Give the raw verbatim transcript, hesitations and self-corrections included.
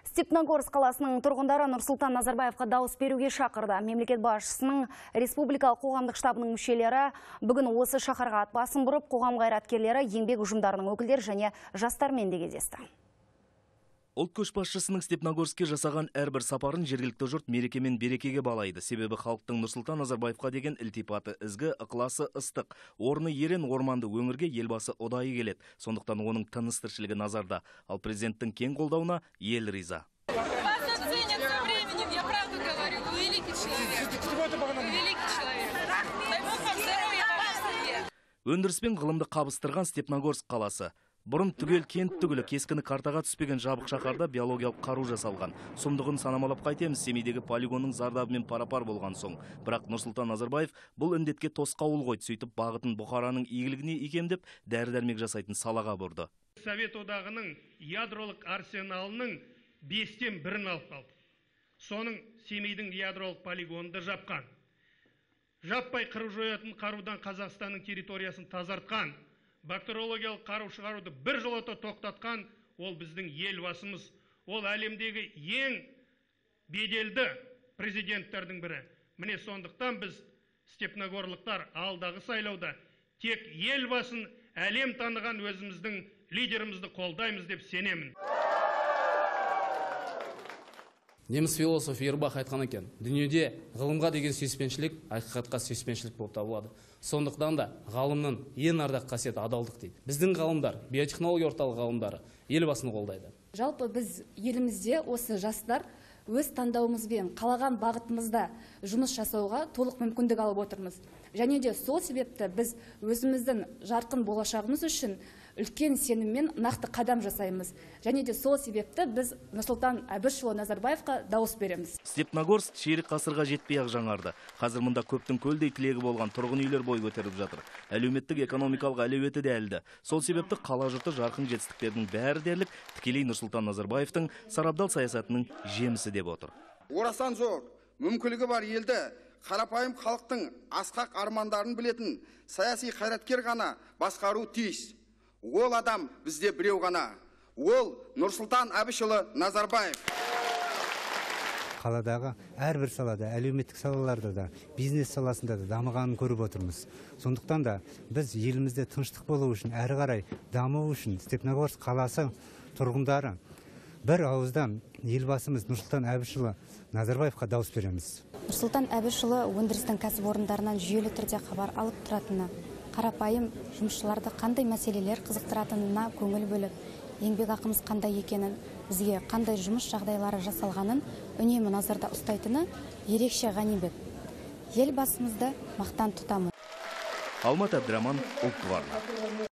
Степногорск қаласының тұрғындары Нұрсұлтан Назарбаевқа дауыс беруге шақырды. Мемлекет басшысының республикалық қоғамдық штабының мүшелері бүгін осы шаһарға ат басын бұрып, қоғам қайраткерлері, еңбек ұжымдарының өкілдері және жастармен де кездесті. Ұлт көшбасшысының Степногорскке жасаған әрбір сапарын жергілікті жұрт мерекемен берекеге балайды. Себебі халықтың Нұрсұлтан Назарбаевқа деген ілтипаты ізгі, ықыласы ыстық. Орны ерен орманды өңірге елбасы ұдайы келеді. Сондықтан оның тыныс тіршілігі назарда. Ал президенттің кең қолдауына ел риза. Өндіріс пен ғылымды қабыстырған Степногорск қаласы. Бұрын түгел кент түгілі кескіні картаға түспеген жабық шаһарда биологиялық қару жасалған. Сұмдығын санамалап қайтеміз, Семейдегі полигонның зардабымен пара-пар болған соң. Бірақ Нұрсұлтан Назарбаев бұл індетке тосқауыл қойды, сөйтіп бағытын Бұқараның игілігіне икемдеп, дәрі-дәрмек жасайтын салаға бұрды. Совет одағының ядролық арсеналының бестен бірін алып қалды. Соның Семейдің ядролық полигонды жапқан. Жаппай қыру жоятын қарудан Қазақстанның территориясын тазартқан. Бактериологиялық қару шығаруды бір жолата тоқтатқан ол біздің елбасымыз. Ол әлемдегі ең беделді президенттердің бірі. Міне сондықтан біз степногорлықтар алдағы сайлауда тек елбасын әлем таныған өзіміздің лидерімізді қолдаймыз деп сенемін. Неміс философ Ербах айтқан екен, дүниеде ғылымға деген сүйіспеншілік ақиқатқа сүйіспеншілік болып табылады. Сондықтан да ғалымның ең ардақ қасиеті адалдық дейді. Біздің ғалымдар, биотехнология орталық ғалымдары елбасын қолдайды. Жалпы біз елімізде осы жастар өз таңдауымызбен қалаған бағытымызда жұмыс жасауға толық мүмкіндік алып отырмыз. Және де сол себепті біз өзіміздің жарқын болашағымыз үшін үлкен сеніммен нақты қадам жасаймыз. Және де сол себепті біз Нұрсұлтан Әбішұлы Назарбаевқа дауыс береміз. Степногорск ширек ғасырға жетпей-ақ жаңарды. Қазір мұнда көптің көлдей тілегі болған тұрғын үйлер бой көтеріп жатыр. Әлеуметтік экономикалық әлеуеті де әлді. Сол себепті қала жұрты жарқын жетістіктердің бәрі дерлік тікелей Нұрсұлтан Назарбаевтың сарабдал саясатының жемісі деп отыр. Орасан зор, мүмкіндігі бар елді қарапайым халықтың асқақ армандарын білетін саяси қайраткер ғана басқару тиіс. Ол адам бізде біреу ғана. Ол Нұрсұлтан Әбішұлы Назарбаев. Қаладағы әрбір салада, әлеуметтік салаларда да, бизнес саласында да дамығанын көріп отырмыз. Сондықтан да біз елімізде тыныштық болу үшін, әрі қарай даму үшін Степногорск қаласы тұрғындары бір ауыздан елбасымыз Нұрсұлтан Әбішұлы Назарбаевқа дауыс береміз. Нұрсұлтан Әбішұлы өндірістің кәсіпорындарынан жүйелі түрде хабар алып тұратыны, қарапайым жұмысшыларды қандай мәселелер қызықтыратынына көңіл бөліп, еңбек ақымыз қандай екенін, бізге қандай жұмыс жағдайлары жасалғанын үнемі назарда ұстайтыны ерекше ғанибет. Елбасымызды мақтан тұтамын. Алмат Әбдіраман, Ұлттық арна.